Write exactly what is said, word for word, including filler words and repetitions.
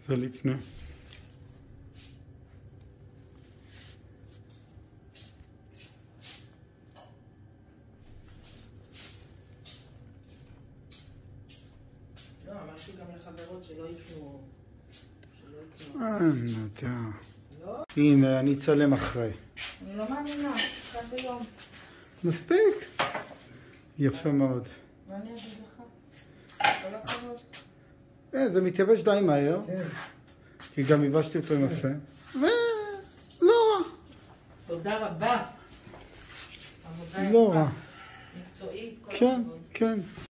זה לפני. לא, אמרתי גם לחברות שלא יקנו... שלא יקנו... אה, אני יודע. לא? הנה, אני אצלם אחרי. אני לא מאמינה, כאן ביום. מספיק? יפה מאוד. ואני אגיד לך. כל הכבוד. אה, זה מתייבש די מהר. כן. כי גם ייבשתי אותו עם יפה. ולא רע. תודה רבה. לא רע. מקצועית, כל כן, הכבוד. כן.